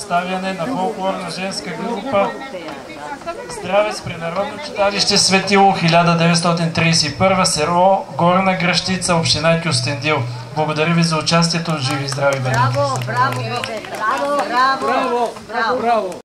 представяне на фолклорна женска група Здравец при Народно читалище Светило, 1931, село Горна Гръщица, община Кюстендил. Благодаря ви за участието. Живи и здрави бъдете! Браво, браво, браво, браво, браво!